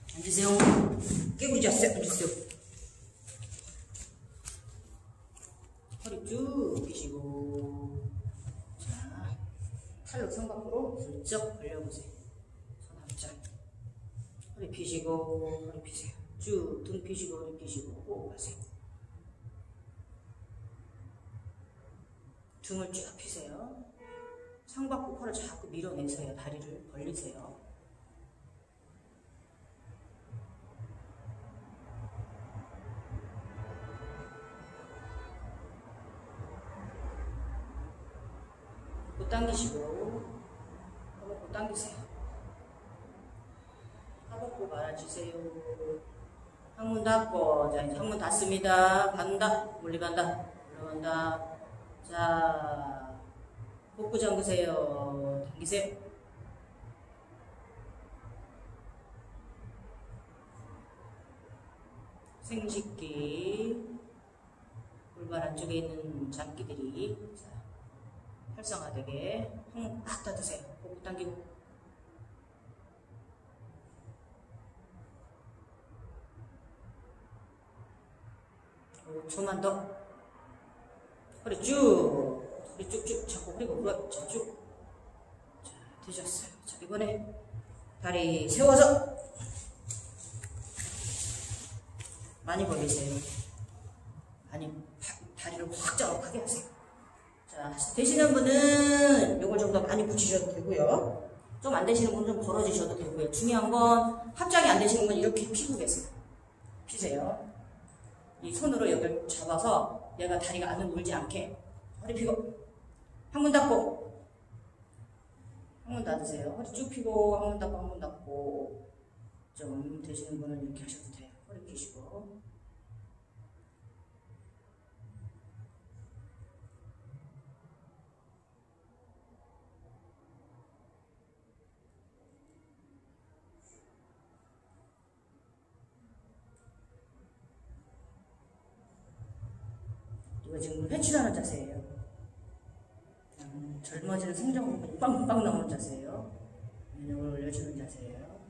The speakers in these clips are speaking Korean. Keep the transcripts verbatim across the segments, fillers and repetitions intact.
앉으세요. 깨구리지 않으세요. 앉으세요. 허리 쭉 펴시고. 자, 팔로 성 밖으로 슬쩍 벌려보세요. 손 앞짝. 허리 펴시고, 허리 펴세요. 쭉 등 펴시고, 허리 펴시고, 꼭 하세요. 등을 쭉 펴세요. 상박구 코를 자꾸 밀어내세요. 다리를 벌리세요. 못 당기시고, 허벅고 당기세요. 허벅고 말아주세요. 항문 닫고, 자, 이제 항문 닫습니다. 간다, 멀리 간다, 올라간다. 자, 복부 잠그세요. 당기세요. 생식기, 골반 안쪽에 있는 장기들이 자, 활성화되게 항문 딱 닫으세요. 복부 당기고. 오 초만 더. 허리 쭉. 허리 쭉쭉 잡고 그리고 무릎 쭉. 자, 되셨어요. 자, 이번에 다리 세워서 많이 벌리세요. 많이 파, 다리를 확 자욱하게 하세요. 자, 되시는 분은 요걸 좀 더 많이 붙이셔도 되고요. 좀 안 되시는 분은 좀 벌어지셔도 되고요. 중요한 건 합장이 안 되시는 분은 이렇게 피고 계세요. 피세요. 이 손으로 여기를 잡아서 얘가 다리가 안으로 물지 않게 허리 펴고 항문 닫고 항문 닫으세요. 허리 쭉 펴고 항문 닫고 항문 닫고. 좀 되시는 분은 이렇게 하셔도 돼요. 허리 펴시고. 이거 지금 회출하는 자세예요. 음, 젊어지는 성장으로 빵빵 나오는 자세예요. 근육을 올려주는 자세예요.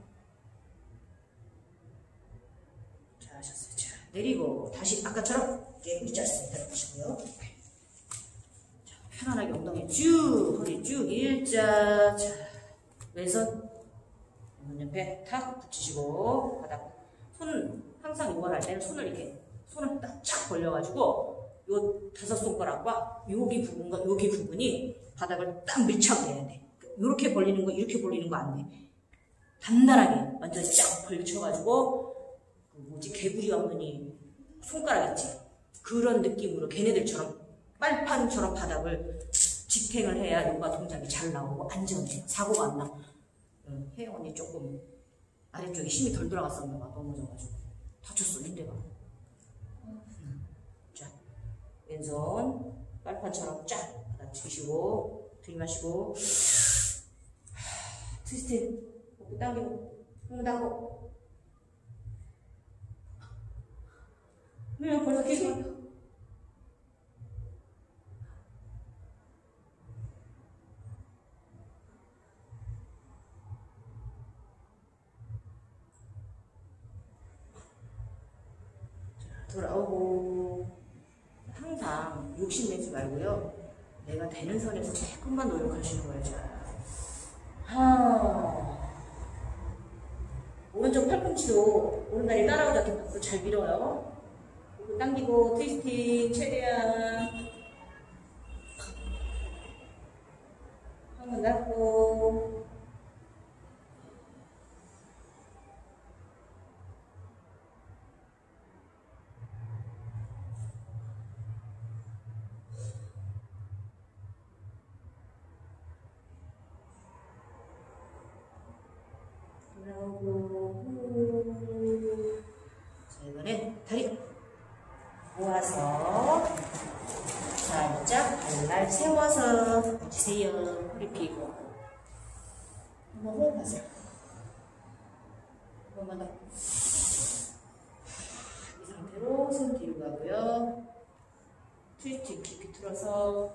잘 하셨어요. 자, 내리고 다시 아까처럼 깨구리 자세 해보시고요. 자, 편안하게 엉덩이 쭉, 허리 쭉 일자. 자, 왼손 문 옆에 탁 붙이시고 바닥. 손 항상 이걸 할 때는 손을 이렇게 손을 딱 착 벌려가지고. 요 다섯 손가락과 여기 부분과 여기 부분이 바닥을 딱 밀착해야 돼. 이렇게 벌리는 거, 이렇게 벌리는 거 안 돼. 단단하게 완전 쫙 벌쳐가지고 그 뭐지 개구리 없는 손가락 있지. 그런 느낌으로 걔네들처럼 빨판처럼 바닥을 지탱을 해야 요가 동작이 잘 나오고 안전해. 사고가 안 나. 응, 혜영 언니 조금 아래쪽에 힘이 덜 들어갔었나 봐. 넘어져가지고 다쳤어 인대가. 왼손 빨판처럼 쫙 바닥 치시고 들이마시고 트위스트 복부 당기고 손 닫고. 왜 벌써 계속 자, 돌아오고. 항상 욕심내지 말고요. 내가 되는 선에서 조금만 노력하시는 거예요. 자, 하. 오른쪽 팔꿈치로 오른다리 따라오지 않게 밖으로 잘 밀어요. 그리고 당기고 트위스팅 최대한. 항문 닫고. 자, 이번엔 다리 모아서 살짝 발날 세워서 앉으세요. 허리 펴고 한번 호흡하세요. 한 번만 더. 이 상태로 손 뒤로 가고요. 트위스팅 깊이 틀어서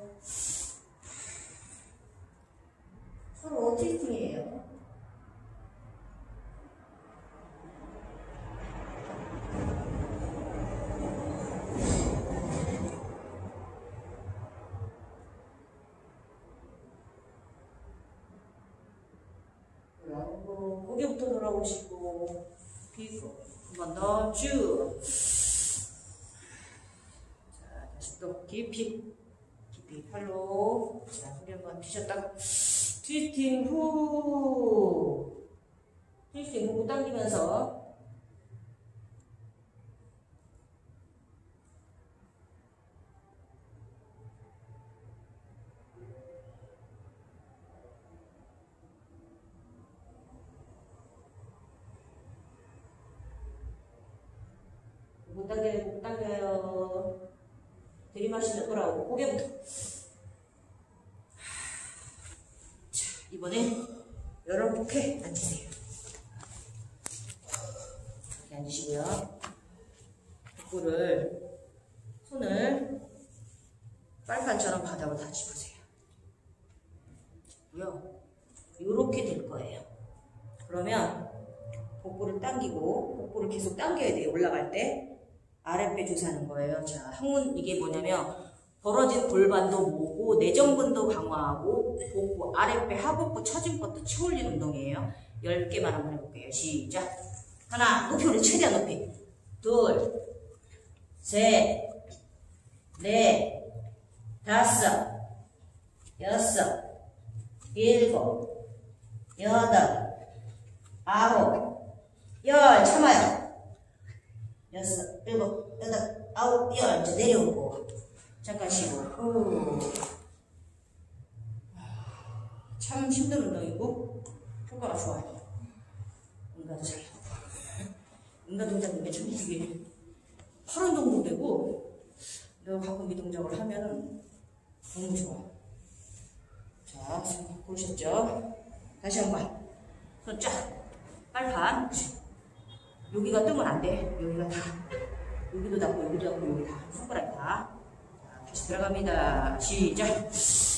서로 트위스팅이에요. 고개부터 돌아오시고 비고 한 번 더 쭉. 자, 다시 또 깊이 깊이 팔로. 자, 허리 한번 피셨다가 트위스팅 후. 트위스팅 후 당기면서 못 당겨요, 못 당겨요. 들이마시면 돌아오고, 고개부터. 자, 이번에 이렇게 앉으세요. 이렇게 앉으시고요. 복부를, 손을 빨판처럼 바닥을 다 짚으세요. 이렇게 될 거예요. 그러면 복부를 당기고, 복부를 계속 당겨야 돼요. 올라갈 때. 아랫배 조사하는 거예요. 자, 항문 이게 뭐냐면 벌어진 골반도 모으고 내전근도 강화하고 복부, 아랫배, 하복부, 처진법도 치올리는 운동이에요. 열 개만 한번 해볼게요. 시작. 하나, 높이 올려. 최대한 높이. 둘, 셋, 넷, 다섯, 여섯, 일곱, 여덟, 아홉, 열. 참아요. 여섯, 일곱, 여덟, 아홉, 열. 이제 내려오고. 잠깐 쉬고. 후. 참 힘든 운동이고, 효과가 좋아요. 응가도 잘 나고. 응가 동작 중에 참 이게 팔 운동도 되고, 내가 가끔 이 동작을 하면은 너무 좋아. 자, 보셨죠? 다시 한 번. 손 쫙. 빨판. 여기가 뜨면 안 돼. 여기가 다. 여기도 닫고, 여기도 닫고, 여기 다. 손가락 다. 자, 다시 들어갑니다. 시작.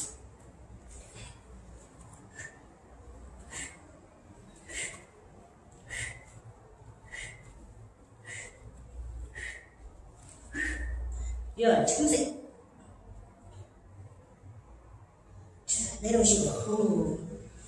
열, 참새. 자, 내려오시고. 후.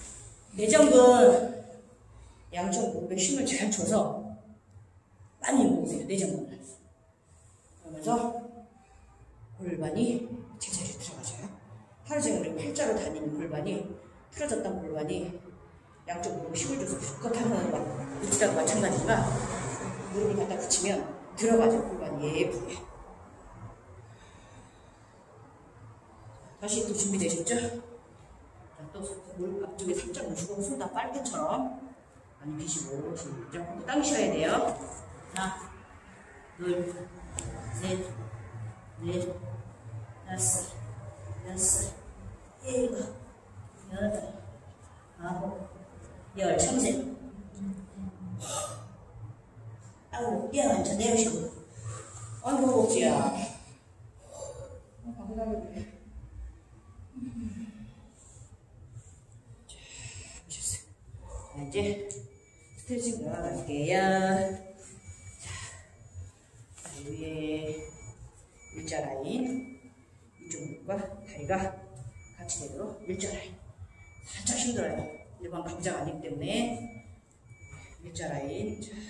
내전근. 양쪽 목에 힘을 잘 줘서 많이 모으세요. 내전근을. 그러면서 골반이 제자리에 들어가져요. 하루 종일 우리 팔자로 다니는 골반이, 틀어졌던 골반이 양쪽 무릎 힘을 줘서 그렇게 하면 막 붙이다가 마찬가지지만 무릎을 갖다 붙이면 들어가죠. 골반이 예쁘게. 다시 또 준비되셨죠? 자, 또 물 앞쪽에 살짝 누시고 손 다 빨대처럼 많이 비시고 시작. 당기셔야 돼요. 하나, 둘, 셋, 넷, 다섯, 여섯, 일곱, 여덟, 아홉, 열. 참으세요. 아우, 야, 앉아 내려오시고. 아이고, 복지야. 자, 이제 스트레칭 들어갈게요. 자, 위에 일자 라인, 이쪽 무릎과 다리가 같이 되도록 일자 라인. 살짝 힘들어요. 일반 감자가 아니기 때문에 일자 라인. 자,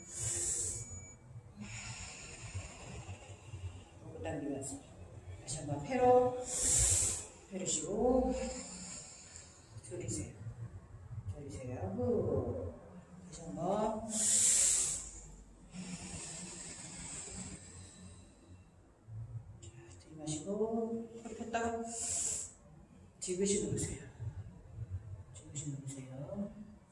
목 당기면서 다시 한번 폐로 펴주시고 줄이세요. 줄이세요. 후. 다시 한번. 들이마시고 허리 폈다가 지그시 누르세요. 지그시 누르세요.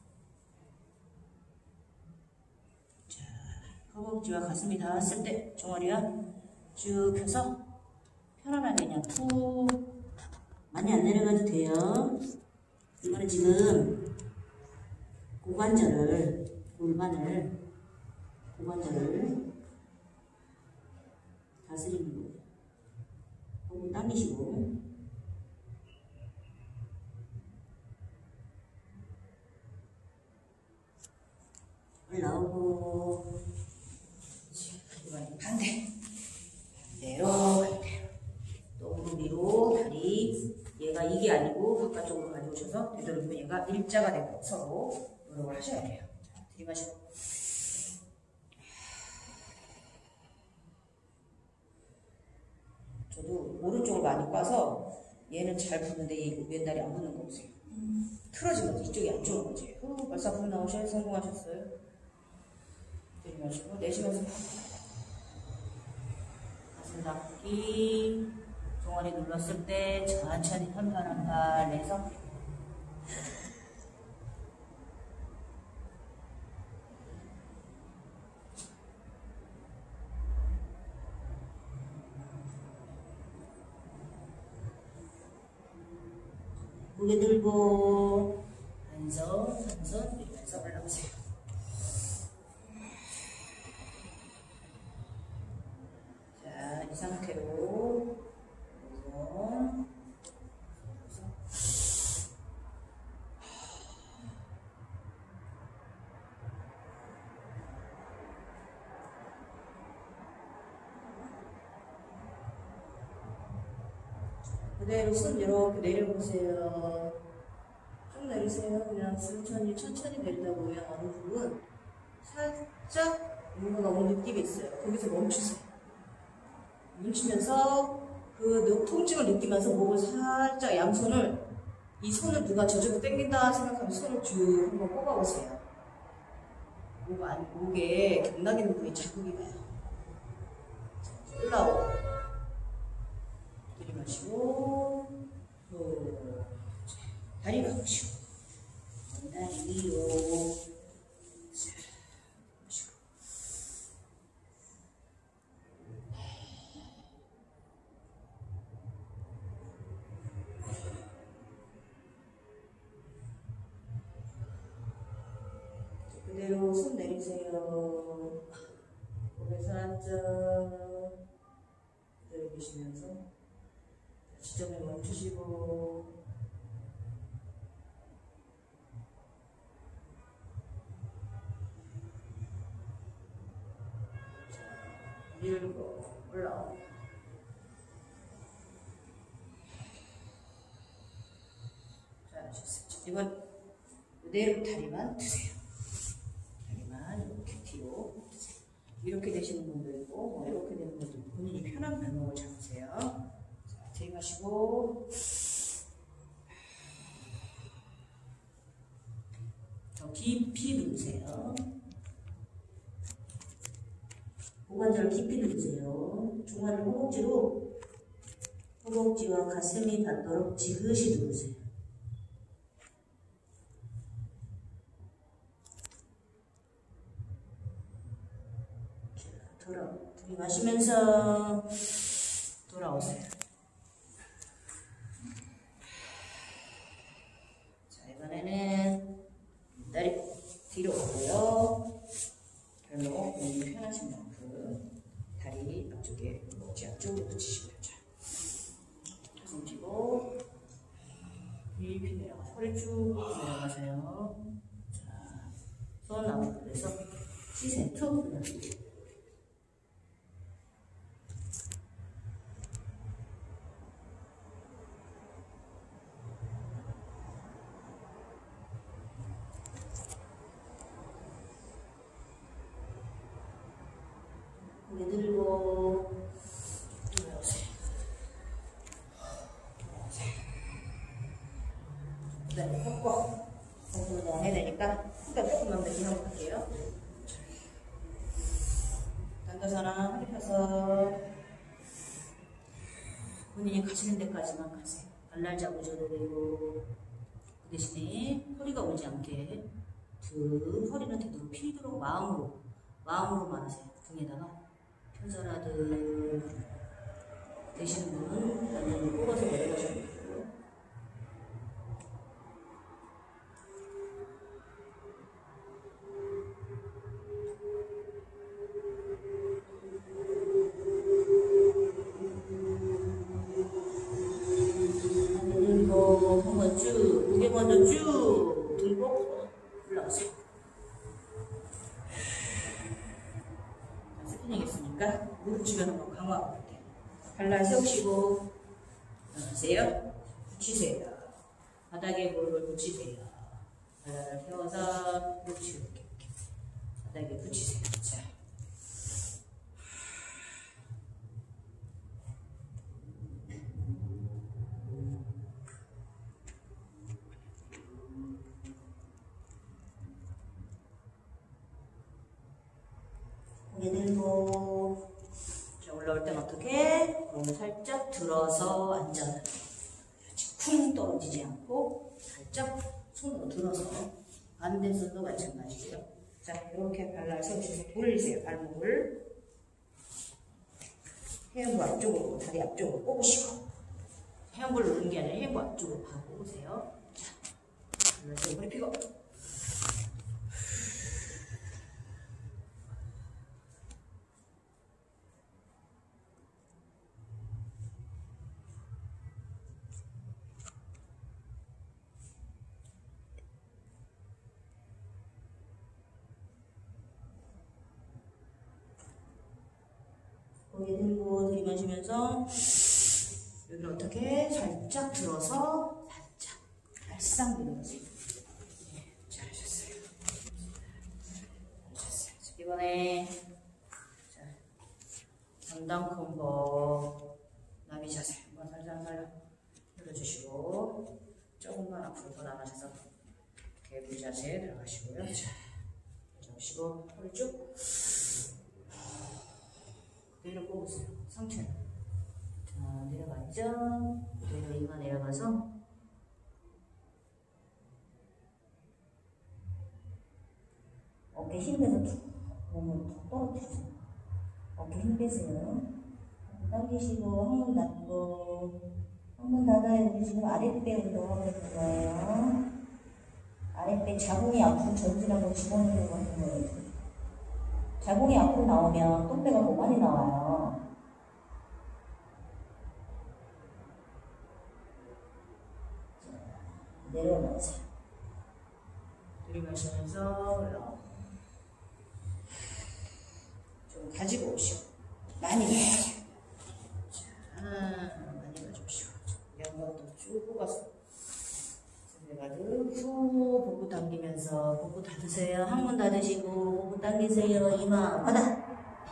자, 허벅지와 가슴이 닿았을 때 종아리가 쭉 펴서 편안하게 그냥 푹. 많이 안 내려가도 돼요. 이거는 지금 고관절을, 골반을, 고관절을 다스리는 거예요. 호흡 당기시고. 올라오고. 이번엔 반대. 반대로, 반대로. 또 무릎 위로, 다리. 얘가 이게 아니고 바깥쪽으로 가져오셔서 되도록이면 얘가 일자가 되고 서로 노력을 하셔야 돼요. 들이마시고. 저도 오른쪽을 많이 꽈서 얘는 잘 붙는데 이 왼다리 안 붙는 거 보세요. 틀어진 거지. 이쪽이 안 좋은 거지. 후, 벌써 앞으로 나오셔야 성공하셨어요. 들이마시고 내쉬면서 가슴 닫기. 종아리 눌렀을 때 천천히 한 발 한 발 내서 무게 들고 한 손, 한 손 밀면서 올라오세요. 자, 이 상태로 손 그대로 손 이렇게 내려보세요. 쭉 내리세요. 그냥 천천히 천천히 내리다 보면 어느 부분 살짝 뭔가 너무 느낌이 있어요. 거기서 멈추세요. 멈추면서 그 통증을 느끼면서 목을 살짝 양손을 이 손을 누가 저절로 당긴다 생각하면 손을 쭉 한번 뽑아보세요. 목 안, 목에 경락 있는 부위 자극이 가요. 올라오고 들이마시고 후 다리 바꾸시고 다리 위로 자, 마시고 그대로 손 내리세요. 고개 살짝 그대로 계시면서 지점에 멈추시고 밀고 올라오고 잘하셨어요. 이번 그대로 다리만 드세요. 다리만 이렇게 뒤로 드세요. 이렇게 되시는 분도 있고 뭐 이렇게 되는 분도 있고 본인이 편한 발목을 잡으세요. 자, 들이마시고 더 깊이 누르세요. 고관절 깊이 누르세요. 종아리 허벅지로 허벅지와 가슴이 닿도록 지그시 누르세요. 자, 돌아, 들이마시면서 돌아오세요. 자, 이번에는 다리 뒤로 오고요. 발목 몸이 편하신 만큼 다리 앞쪽에 목지 앞쪽으로 붙이시고요. 자, 가슴 펴고 깊이 내려가서 허리 쭉 내려가세요. 자, 손 앞으로서 시선 툭 올려주세요. 고개 들고 들어오세요. 그 다음에 꺾고 공부를 너무 해야 되니까 후가 조금만 더 기하고 갈게요. 당겨서나 허리 펴서 본인이 가시는 데까지만 가세요. 발날 잡으셔도 되고 그 대신에 허리가 오지 않게 등 허리는 되도록 피도록 마음으로 마음으로만 하세요. 등에다가 편설하듯 되시는 분은 완전히 뽑아서 내려가셔도 되고요. 들고 한번 쭉 무게 먼저 쭉 들고 올라오세요. 스피닝 했으니까 무릎 주변 한번 강화하고 갈게요. 발날 세우시고 일어나세요. 붙이세요. 바닥에 무릎을 붙이세요. 발날을 세워서 그렇지 이렇게, 이렇게. 고개 들고. 자, 올라올 땐 어떻게? 몸을 살짝 들어서 앉아요. 쿵 떨어지지 않고 살짝 손으로 들어서. 반대손도 마찬가지고요. 자, 이렇게 발날 세우셔서 돌리세요. 발목을. 해안부 앞쪽으로, 다리 앞쪽으로 뽑으시고. 해안부를 누르는 게 아니라 해안부 앞쪽으로 바로 오세요. 자, 발날 세우고 허리 펴고. 고개 들고 들이마시면서 여기를 어떻게 살짝 들어서 살짝 발상 들어주세요. 네, 잘하셨어요. 잘하셨어요. 이번에 자, 전담 콤보 나비 자세 한번 살짝 살짝 들어주시고 조금만 앞으로 더 나가셔서 개구 자세 들어가시고요. 자, 잡으시고 허리 쭉 그대로 뽑으세요. 상체. 자, 내려갔죠? 그대로 이마 내려가서 어깨 힘 빼서 툭 몸을 툭 떨어뜨리세요. 어깨 힘 빼세요. 당기시고 항문 닫고 항문 닫아야 우리 지금 아랫배 운동하고 있는 거예요. 아랫배 자궁이 앞으로 전진하고 집어넣는 거 하는 거예요. 자궁이 앞으로 나오면 똥배가 더 많이 나와요. 내려놓으세요. 들이마시면서 올라오고 좀 가지고 오시고 많이 가세요. 자, 많이 가져오시고 양각도 쭉 뽑아서 후 복부 당기면서 복부 닫으세요. 항문 닫으시고 복부 당기세요. 이마 바닥.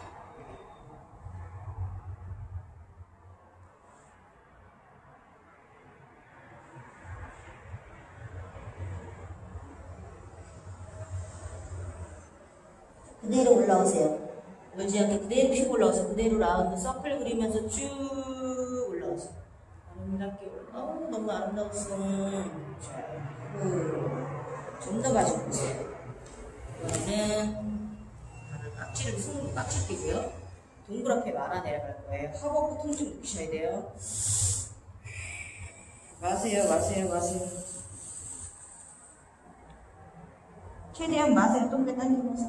그대로 올라오세요. 울지 않게 그대로 피고 올라오세요. 그대로 라운드 서클 그리면서 쭉 올라오세요. 아름답게 올라오고 어, 너무 아름다웠어. 자, 좀 더 가지고 오세요. 이번에는 발을 깍지를 손으로 깍지 끼고요. 동그랗게 말아 내려갈 거예요. 허벅지 통증 느끼셔야 돼요. 마세요, 마세요, 마세요. 최대한 마세요. 똥배 당기면서.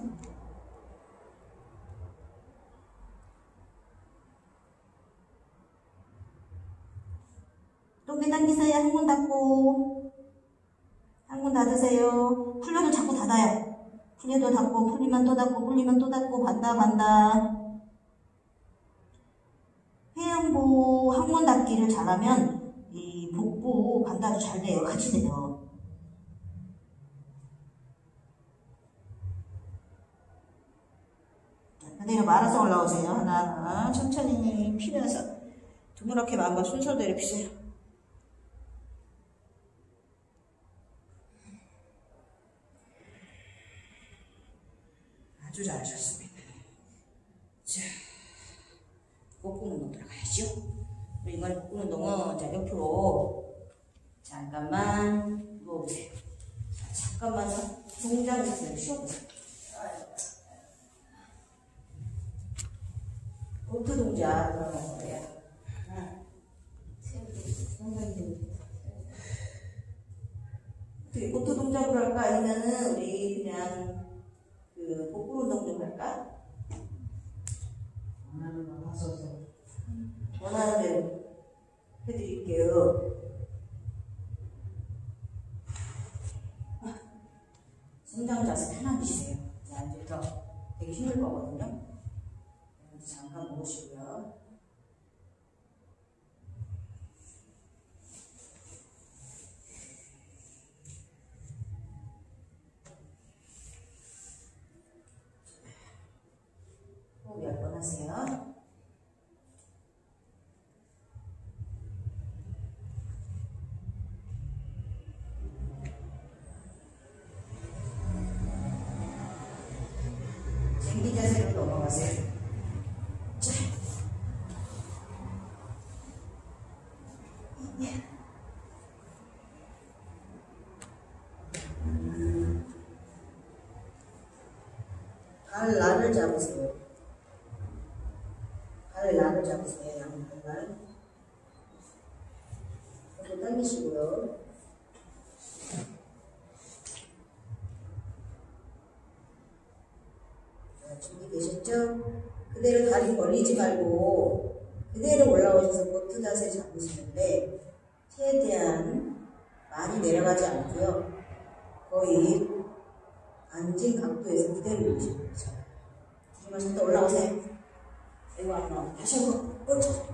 똥배 당기세요. 항문 닫고. 항문 닫으세요. 풀려도 자꾸 닫아요. 풀려도 닫고, 풀리면 또 닫고, 풀리면 또 닫고, 반다, 반다. 해양부 항문 닫기를 잘하면 이 복부 반다도 잘 돼요. 같이 돼요. 그대로 말아서 올라오세요. 하나하나 천천히 피면서 드무렇게 마음과 순서대로 피세요. 아주 잘하셨습니다. 자, 복부 운동 들어가야죠. 우리 이번에 복부 운동은 자, 옆으로 잠깐만 누워보세요. 자, 잠깐만 동작 있어요. 쉬어보세요. 보트 동작 들어가는 거예요. 하나, 어떻게 보트 동작으로 할까? 아니면은 우리 그냥 그 복부 운동 좀 할까? 원하는 거 하셔서 원하는 대로 해드릴게요. 성장 자세 편하게 쉬세요. 자, 이제부터 되게 힘들 거거든요. 잠깐 모으시고요. 호흡 몇 번 하세요. 당기 자세로 넘어가세요. 자. 발 날을 잡으세요. 발 날을 잡으세요. 양발 날. 이렇게 당기시고요. 자, 준비되셨죠? 그대로 다리 벌리지 말고 그대로 올라오셔서 보트 자세 잡으시는데 최대한 많이 내려가지 않고요. 거의 앉은 각도에서 그대로 오시고 자, 들이마셨다 올라오세요. 이거 안 나와. 다시 한번 꽂혀.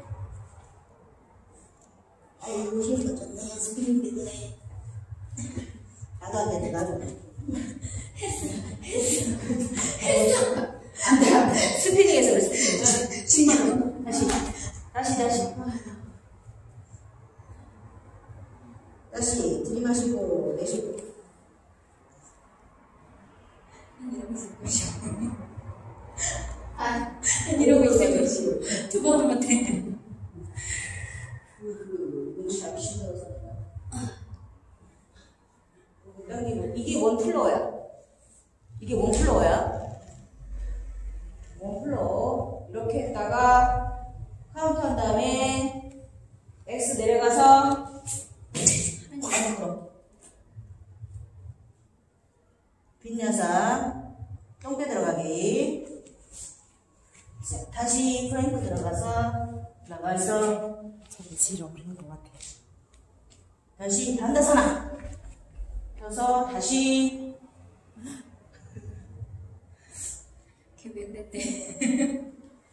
아이고 힘이 좋네. 스피링 되네. 나도 안 돼. 나도 안 돼. 했어. 했어. 했어. 안 돼. 안 돼. 스피닝에서 그래. 스피닝. 십만 원. 다시. 다시 다시. 다시 들이마시고 내쉬고. 아, 이러고 있어요. 두 번 하면 돼. 그, 눈치 잡기 힘들어서. 이게 원 플로어야. 이게 원 플로어야. 원 플로어. 이렇게 했다가, 카운트 한 다음에, X 내려가서, 빈야사, 똥배 들어가기. 자, 다시 프랭크 들어가서, 나가서, 저기 지러 그런 것 같아. 다시 단다선아. 펴서, 다시, 걔 몇 대?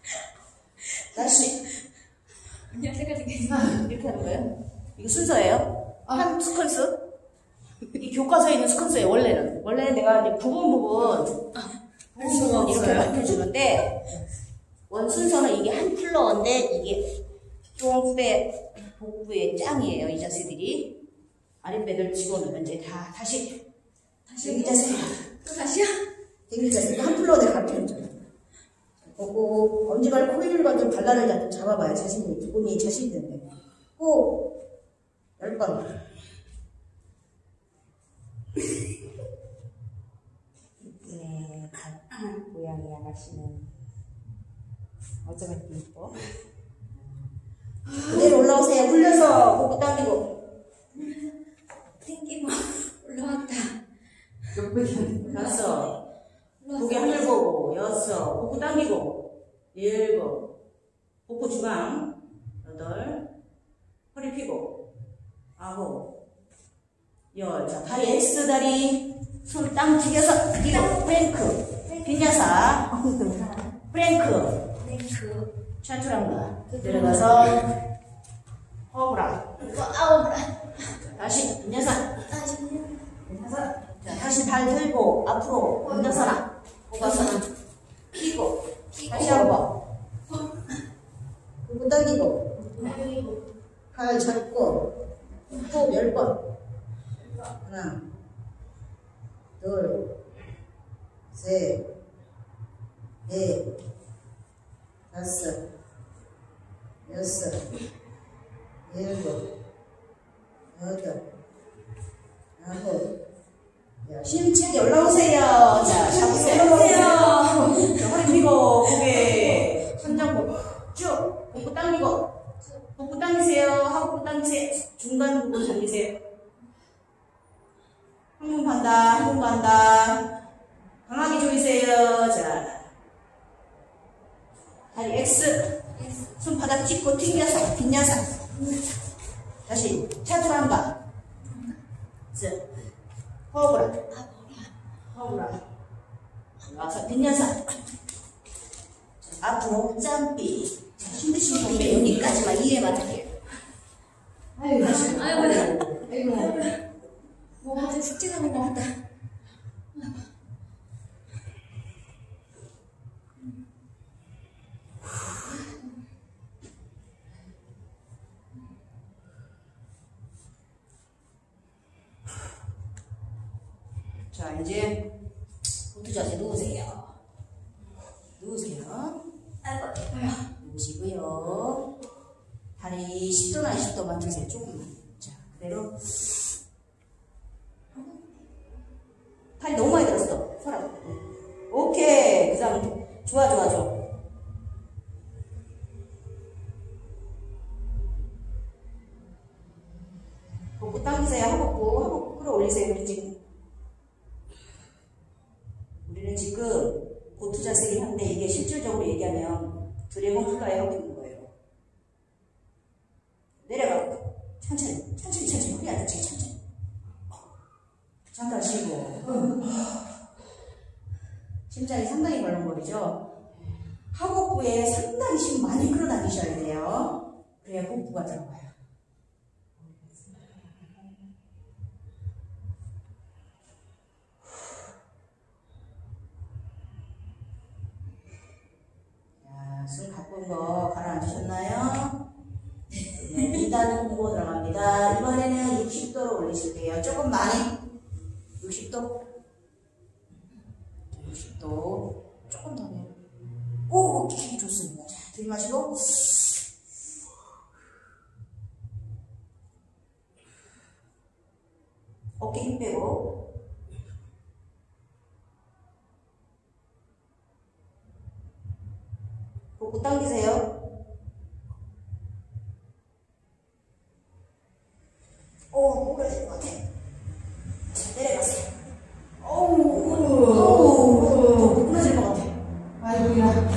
다시. 그냥 세 가지 아, 이렇게 하는 거예요? 이거 순서예요? 한 스퀀스? 이 교과서에 있는 스퀀스예요, 원래는. 원래 내가 이제 부분 부분, 부분 부분 이렇게 밝혀주는데, 원 순서는 이게 한 플로어인데, 이게 똥배, 복부의 짱이에요, 이 자세들이. 아랫배들 집어넣으면 이제 다, 다시. 다시 이 자세. 또 다시야? 이 자세. 한 플로어 내가 가르쳐줬잖아. 보고, 엄지발 코일을 건든 발라를 잡아봐요, 자신이. 본인이 자신 있는데. 호, 열 번. 네, 고양이 아가씨는 어쩌면 이렇게 이뻐? 그대로 올라오세요. 굴려서 복부 당기고. 땡기고 올라왔다. 몇 번이야? 다섯. 고개 하늘 보고. 여섯. 복부 당기고. 일곱. 복부 중앙. 여덟. 허리 펴고. 아홉. 열. 자, 다리 X 다리. 손 땅 튀겨서 뒤로. 프랭크. 빈야사. 프랭크. 땡크. 차투랑가. 내려가서. 허브라. 아우라. 다시. 빈야사. 다시. 빈야사. 자, 다시 발 들고. 앞으로. 빈야사나. 호가사나. 피고. 다시 한 번. 복부 당기고. 팔 잡고. 호흡 열 번. 하나. 둘. 셋. 넷. 다섯. 여섯. 일곱. 여덟. 아홉. 야, 힘차게 올라오세요. 자, 잡으세요. 자, 허리 펴고, 고개. 손 잡고, 쭉. 복부 당기고. 복부 당기세요. 하고 복부 당기세요. 중간 부분 당기세요. 한 번 간다. 한 번 간다. 강하게 조이세요. 자. 다리 X. 손바닥 찍고 튕겨서. 빈야사. 다시. 차투랑가. 자. 허브라. 허브라. 와서 빈야사. 앞으로 짬삐. 자, 힘드신 분들 여기까지만 이해만 할게요. 아이고, 아이고, 아이고. 뭐 아직 숙제하는 것 같다. 자, 이제 보트 자세 놓으세요. 누우세요. 아이고, 누우시고요. 다리 십 도나 이십 도만 드세요. 조금만. 자, 그대로. 팔이 너무 많이 들었어. 서랍. 오케이. 그 상태. 좋아, 좋아, 좋아. 복부 당기세요. 하복부. 하복부 끌어올리세요. 우리 지금. 우리는 지금 보트 자세긴 한데 이게 실질적으로 얘기하면 드래곤 플라이 하고 있는 거예요. 내려가. 천천히. 천천히, 천천히. 허리 안 다치게 천천히. 잠깐 쉬고. 심장이 상당히 벌렁거리죠? 하복부에 상당히 힘 많이 끌어당기셔야 돼요. 그래야 복부가 들어가요. 자, 숨 가쁜 거 가라앉으셨나요? 네, 이 단 공고 들어갑니다. 이번에는 육십 도로 올리실게요. 조금 많이. 육십 도. 육십 도. 조금 더 내려. 오, 오케이. 좋습니다. 자, 들이마시고. 어깨 힘 빼고. 복부 당기세요. 오, 구부러질 것 같아. 자, 내려가세요. 어우, 어우, 구부러질 것 같아. 아이고야.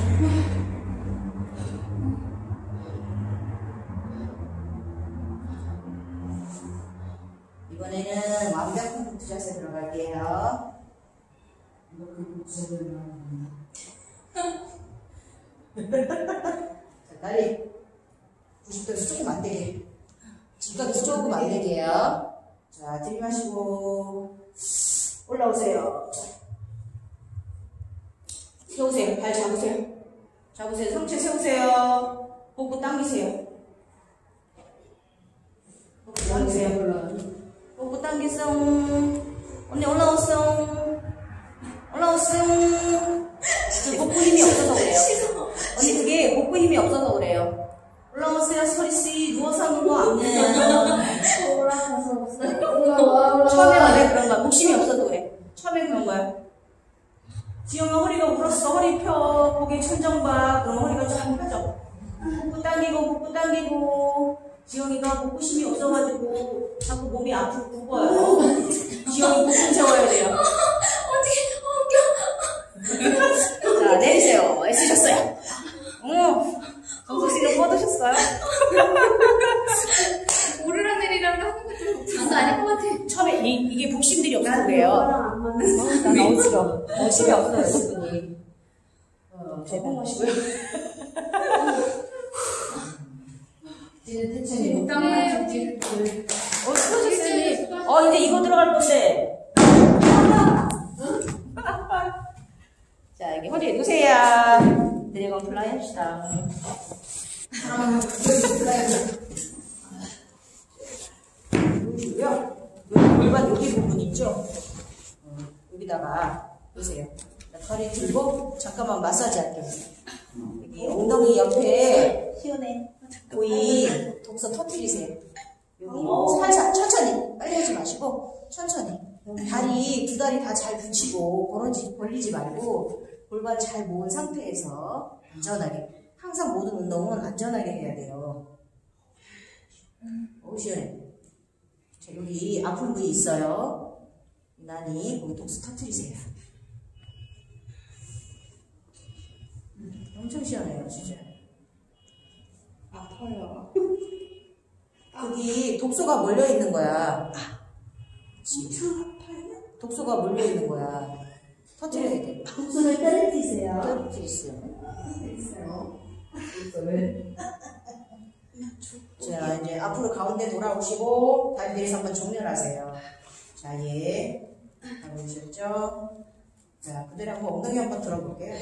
이번에는 완벽한 복부 자세 들어갈게요. 완벽한 복부 자세 들어갑니다. 자, 다리 구십 도에서 조금 안 되게. 지금까지 조금 안 되게요. 자, 들이마시고 올라오세요. 세우세요. 발 잡으세요. 잡으세요. 상체 세우세요. 복부 당기세요. 복부 당기세요. 복부 당기세요. 언니 올라오세요. 올라오세요. 복부 힘이 없어서 그래요. 언니 그게 복부 힘이 없어서 그래요. 올라오세요. 서리씨 누워서 하는 거 아니에요. 올라가서 없어요. 처음에 원래 그런 거야. 복심이 없어서 그래. 처음에 그런 거야. 지영아 허리가 울었어. 허리 펴. 고개 천정 봐. 그럼 허리가 좀 펴져. 복부 당기고 복부 당기고. 지영이가 복부심이 없어가지고 자꾸 몸이 앞으로 굽어요. 지영이 복부 채워야 돼요. 어떻게, 자, 내리세요. 애쓰셨어요. 응. 정수씨는 뻗으셨어요? 오르락내리락 하는 것도 장난 아닐 것 같아. 처음에 이, 이게 복심들이 없어서 그래요. 안 맞는 나 너무 싫어. 복심이 없어요, 수분이. 어, 제공하시고요. 대체님 어, 수고하셨어요. 어, 이제 이거 들어갈 건데. 자, 여기 허리에 누세요. 드래곤 플라이 합시다. 여기고요. 여기 골반 여기 부분 있죠? 어, 여기다가 보세요. 허리 들고 잠깐만 마사지 할게요. 여기 엉덩이 옆에 시원해. 보이 독서 터뜨리세요. 여기 살짝 천천히 빨리 하지 마시고 천천히 다리 두 다리 다 잘 붙이고 벌어지, 벌리지 말고 골반 잘 모은 상태에서 안전하게 항상 모든 운동은 안전하게 해야 돼요. 오 시원해. 자, 여기 아픈 부위 있어요. 유난히 거기 독서 터뜨리세요. 음, 엄청 시원해요 진짜. 아파요. 여기 독소가 몰려 있는 거야. 독소가 몰려 있는 거야. 터뜨려야 돼. 독소를 떨어뜨리세요. 떨어뜨리세요. 있어요. 자, 이제 앞으로 가운데 돌아오시고 다리 내려서 한번 정렬하세요. 자, 예. 잘 보셨죠? 자, 그대로 한번 엉덩이 한번 들어볼게요.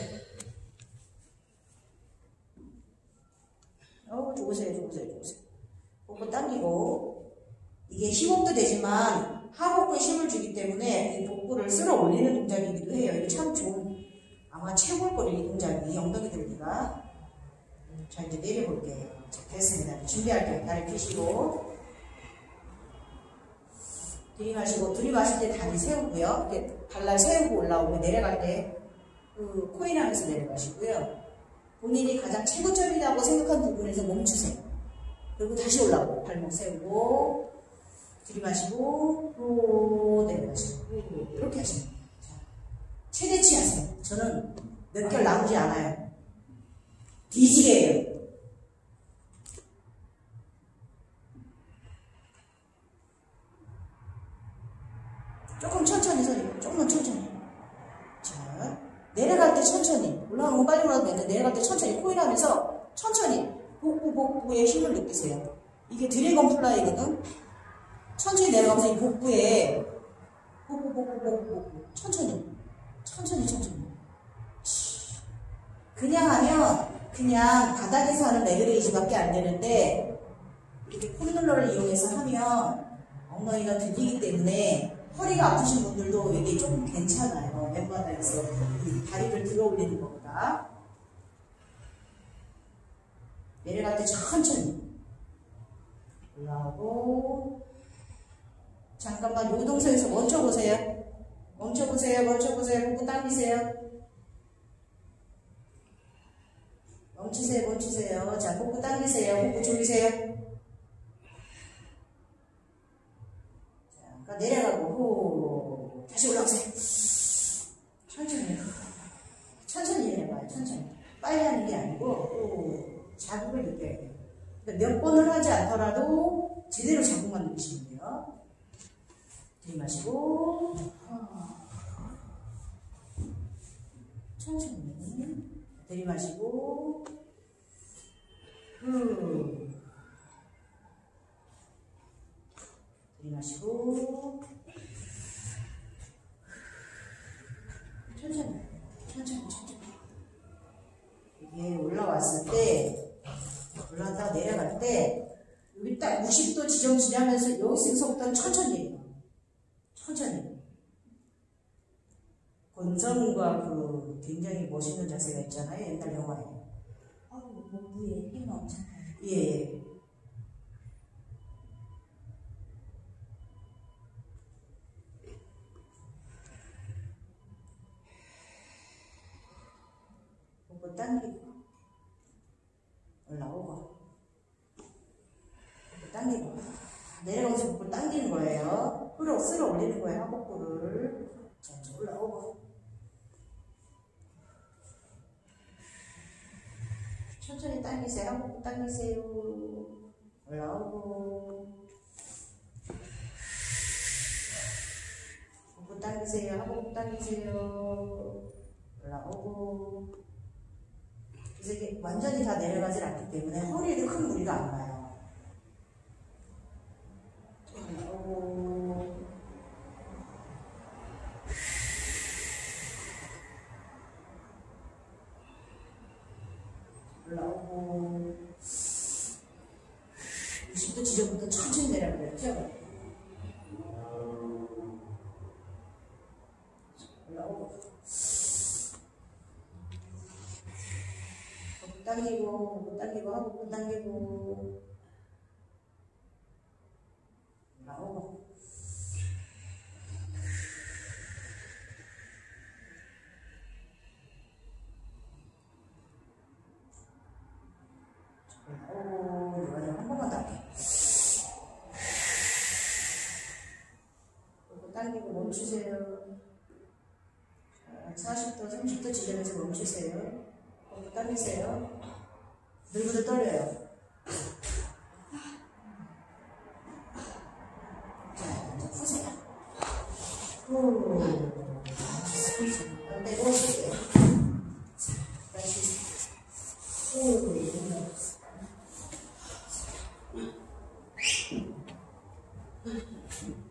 어, 좋으세요, 좋으세요, 좋으세요. 복부 당기고 이게 힙업도 되지만 하복부에 힘을 주기 때문에 이 복부를 쓸어 올리는 동작이기도 해요. 이거 참 좋은 아마 최고일 거예요, 이 동작이. 엉덩이 들기가. 자, 이제 내려볼게요. 자, 됐습니다. 준비할게요. 다리 펴시고. 들이마시고, 들이마실 때 다리 세우고요. 이렇게 발날 세우고 올라오고, 내려갈 때, 그, 코인 하면서 내려가시고요. 본인이 가장 최고점이라고 생각한 부분에서 멈추세요. 그리고 다시 올라오고, 발목 세우고, 들이마시고, 또 내려가시고, 이렇게 하시면 돼요. 자, 최대치 하세요. 저는 몇 개월 나오지 않아요. 뒤지게 해요. 조금 천천히 서요. 조금만 천천히. 자, 내려갈 때 천천히. 올라가는 건 빨리 올라가도 되는데, 내려갈 때 천천히. 코인 하면서 천천히. 복부, 복부에 힘을 느끼세요. 이게 드래곤 플라이거든? 천천히 내려가면서 이 복부에, 복부, 복부, 복부, 복부. 천천히. 천천히, 천천히. 그냥 하면, 그냥 바닥에서 하는 레그레이즈밖에 안 되는데, 이렇게 폼롤러를 이용해서 하면, 엉덩이가 들리기 때문에, 허리가 아프신 분들도 이게 조금 괜찮아요. 맨바닥에서 다리를 들어 올리는 것보다. 내려갈 때 천천히 올라오고, 잠깐만 요 동선에서 멈춰보세요. 멈춰보세요. 멈춰보세요. 복부 당기세요. 멈추세요. 멈추세요. 자, 복부 당기세요. 복부 조이세요. 내려가고 후 다시 올라오세요. 천천히 천천히 내려가요. 천천히 빨리 하는 게 아니고 후 자극을 느껴야 돼요. 그러니까 몇 번을 하지 않더라도 제대로 자극만 느끼시면 돼요. 들이마시고 천천히 들이마시고 후 들이마시고 천천히 천천히 천천히 이게 올라왔을 때 올라갔다가 내려갈 때 여기 딱 육십 도 지점 지나면서 여기서부터는 천천히 해요. 천천히 권정과 그 굉장히 멋있는 자세가 있잖아요. 옛날 영화에 아우, 복부에 힘이 엄청 나요. 예. 복부 당기고 올라오고 복부 당기고 내려가면서 복부 당기는 거예요. 끌어 쓸어 올리는 거예요. 하복부를. 자, 이제 올라오고 천천히 당기세요. 하복부 당기세요. 올라오고 복부 당기세요. 하복부 당기세요. 올라오고. 그래서 이게 완전히 다 내려가질 않기 때문에 허리에도 큰 무리가 안 가요. 올라오고 올라오고 육십 도 지점부터 천천히 내려가요. 뛰어가요. 올라오고 당기고, 복부 당기고, 하복부 당기고, 나오고, 나오고, 이번에 한 번만 당겨. 복부 당기고 멈추세요. 사십 도, 삼십 도 지점에서 멈추세요. 복부 당기세요. 늘부터 떨려요. 자, 이제 푸세요. 후. 안 되고, 쉴게요. 자, 다시. 후. 후.